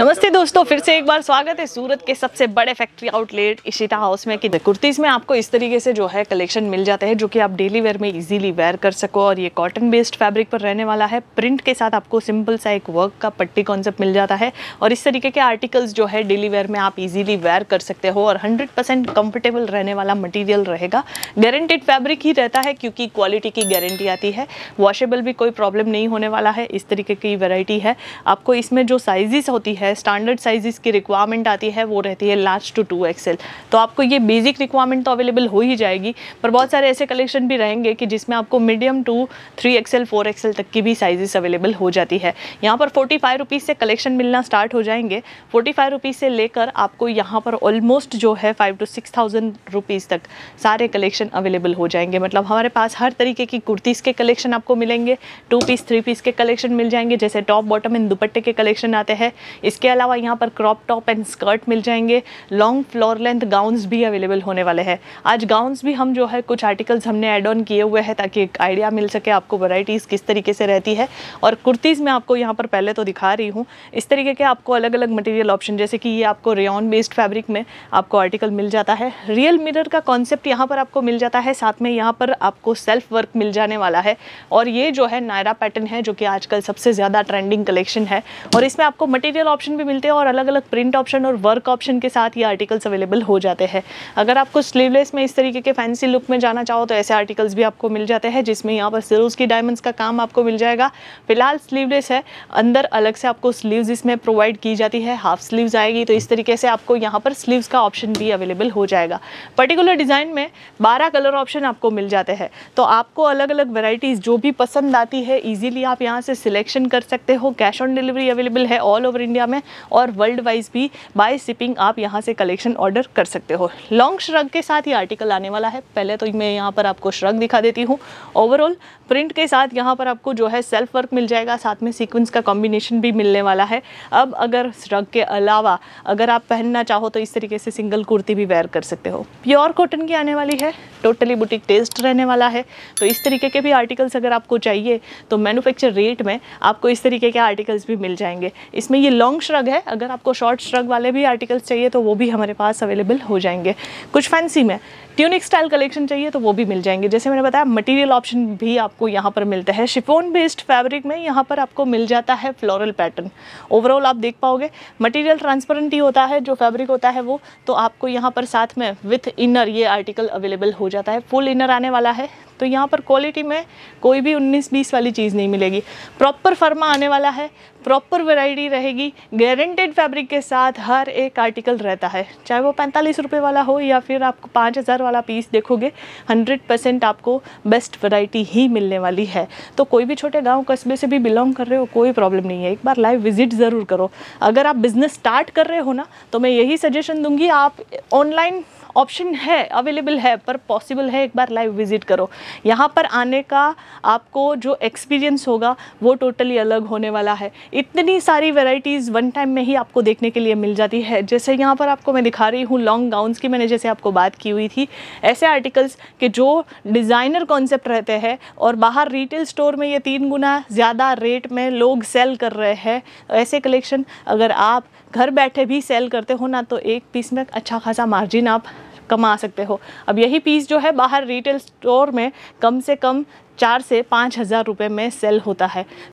नमस्ते दोस्तों, फिर से एक बार स्वागत है सूरत के सबसे बड़े फैक्ट्री आउटलेट इशिता हाउस में। कि कुर्तीज़ में आपको इस तरीके से जो है कलेक्शन मिल जाते हैं जो कि आप डेली वेयर में इजीली वेयर कर सको। और ये कॉटन बेस्ड फैब्रिक पर रहने वाला है। प्रिंट के साथ आपको सिंपल सा एक वर्क का पट्टी कॉन्सेप्ट मिल जाता है और इस तरीके के आर्टिकल्स जो है डेली वेयर में आप इजीली वेयर कर सकते हो। और 100% कंफर्टेबल रहने वाला मटीरियल रहेगा। गारंटेड फैब्रिक ही रहता है क्योंकि क्वालिटी की गारंटी आती है। वॉशेबल भी कोई प्रॉब्लम नहीं होने वाला है। इस तरीके की वैरायटी है। आपको इसमें जो साइजेस होती है, स्टैंडर्ड साइजेस की रिक्वायरमेंट आती है, वो रहती है लार्ज टू 2XL। तो आपको ये बेसिक रिक्वायरमेंट तो अवेलेबल हो ही जाएगी, पर बहुत सारे ऐसे कलेक्शन भी रहेंगे कि जिसमें आपको मीडियम टू 3XL 4XL तक की भी साइजेस अवेलेबल हो जाती है। यहाँ पर 45 रुपीज़ से कलेक्शन मिलना स्टार्ट हो जाएंगे। 45 रुपीज़ से लेकर आपको यहाँ पर ऑलमोस्ट जो है 5,000 to 6,000 रुपीज़ तक सारे कलेक्शन अवेलेबल हो जाएंगे। मतलब हमारे पास हर तरीके की कुर्तीज़ के कलेक्शन आपको मिलेंगे। 2 पीस 3 पीस के कलेक्शन मिल जाएंगे, जैसे टॉप बॉटम एंड दुपट्टे के कलेक्शन आते हैं। इसके अलावा यहाँ पर क्रॉप टॉप एंड स्कर्ट मिल जाएंगे। लॉन्ग फ्लोर लेंथ गाउन्स भी अवेलेबल होने वाले हैं। आज गाउन्स भी हम जो है कुछ आर्टिकल्स हमने ऐड ऑन किए हुए हैं ताकि एक आइडिया मिल सके आपको वैरायटीज़ किस तरीके से रहती है। और कुर्तीज़ में आपको यहाँ पर पहले तो दिखा रही हूँ इस तरीके के आपको अलग अलग मटेरियल ऑप्शन, जैसे कि ये आपको रेयॉन बेस्ड फैब्रिक में आपको आर्टिकल मिल जाता है। रियल मिरर का कॉन्सेप्ट यहाँ पर आपको मिल जाता है। साथ में यहाँ पर आपको सेल्फ वर्क मिल जाने वाला है। और ये जो है नायरा पैटर्न है जो कि आजकल सबसे ज़्यादा ट्रेंडिंग कलेक्शन है। और इसमें आपको मटेरियल ऑप्शन भी मिलते हैं और अलग अलग प्रिंट ऑप्शन और वर्क ऑप्शन के साथ ये आर्टिकल्स अवेलेबल हो जाते हैं। अगर आपको स्लीवलेस में इस तरीके के फैंसी लुक में जाना चाहो तो ऐसे आर्टिकल्स भी आपको मिल जाते हैं, जिसमें यहाँ पर सिरोज की डायमंड्स का काम आपको मिल जाएगा। फिलहाल स्लीवलेस है, अंदर अलग से आपको स्लीव्स इसमें प्रोवाइड की जाती है। हाफ स्लीव्स आएगी तो इस तरीके से आपको यहाँ पर स्लीव्स का ऑप्शन भी अवेलेबल हो जाएगा। पर्टिकुलर डिज़ाइन में 12 कलर ऑप्शन आपको मिल जाते हैं। तो आपको अलग अलग वेराइटीज़ जो भी पसंद आती है ईजिली आप यहाँ से सिलेक्शन कर सकते हो। कैश ऑन डिलीवरी अवेलेबल है ऑल ओवर इंडिया में और वर्ल्ड वाइज भी बाय शिपिंग आप यहाँ से कलेक्शन ऑर्डर कर सकते हो। लॉन्ग श्रग के साथ ये आर्टिकल आने वाला है। पहले तो मैं यहाँ पर आपको श्रग दिखा देती हूँ। ओवरऑल प्रिंट के साथ यहाँ पर आपको जो है सेल्फ वर्क मिल जाएगा, साथ में सीक्वेंस का कॉम्बिनेशन भी मिलने वाला है। अब अगर श्रग के अलावा अगर आप पहनना चाहो तो इस तरीके से सिंगल कुर्ती भी वेयर कर सकते हो। प्योर कॉटन की आने वाली है, टोटली बुटीक टेस्ट रहने वाला है। तो इस तरीके के भी आर्टिकल्स अगर आपको चाहिए तो मैन्युफैक्चर रेट में आपको इस तरीके के आर्टिकल्स भी मिल जाएंगे। इसमें ये लॉन्ग श्रग है, अगर आपको शॉर्ट श्रग वाले भी आर्टिकल्स चाहिए तो वो भी हमारे पास अवेलेबल हो जाएंगे। कुछ फैंसी में ट्यूनिक स्टाइल कलेक्शन चाहिए तो वो भी मिल जाएंगे। जैसे मैंने बताया मटेरियल ऑप्शन भी आपको यहाँ पर मिलते हैं। शिफॉन बेस्ड फैब्रिक में यहाँ पर आपको मिल जाता है फ्लोरल पैटर्न। ओवरऑल आप देख पाओगे मटेरियल ट्रांसपेरेंट ही होता है, जो फैब्रिक होता है वो। तो आपको यहाँ पर साथ में विथ इनर ये आर्टिकल अवेलेबल हो जाता है। फुल इनर आने वाला है। तो यहाँ पर क्वालिटी में कोई भी 19-20 वाली चीज़ नहीं मिलेगी। प्रॉपर फर्मा आने वाला है, प्रॉपर वैरायटी रहेगी। गारंटेड फैब्रिक के साथ हर एक आर्टिकल रहता है, चाहे वो 45 रुपये वाला हो या फिर आपको 5,000 वाला पीस देखोगे, 100% आपको बेस्ट वैरायटी ही मिलने वाली है। तो कोई भी छोटे गांव कस्बे से भी बिलोंग कर रहे हो कोई प्रॉब्लम नहीं है, एक बार लाइव विजिट ज़रूर करो। अगर आप बिज़नेस स्टार्ट कर रहे हो ना तो मैं यही सजेशन दूंगी, आप ऑनलाइन ऑप्शन है अवेलेबल है पर पॉसिबल है एक बार लाइव विजिट करो। यहाँ पर आने का आपको जो एक्सपीरियंस होगा वो टोटली अलग होने वाला है। इतनी सारी वैरायटीज़ वन टाइम में ही आपको देखने के लिए मिल जाती है। जैसे यहाँ पर आपको मैं दिखा रही हूँ लॉन्ग गाउन्स की, मैंने जैसे आपको बात की हुई थी, ऐसे आर्टिकल्स के जो डिज़ाइनर कॉन्सेप्ट रहते हैं और बाहर रिटेल स्टोर में ये 3 गुना ज़्यादा रेट में लोग सेल कर रहे हैं। ऐसे कलेक्शन अगर आप घर बैठे भी सेल करते हो ना तो एक पीस में अच्छा खासा मार्जिन आप कमा सकते हो। अब यही पीस जो है बाहर रिटेल स्टोर में कम से कम 4,000 से 5,000 रुपये में सेल होता है।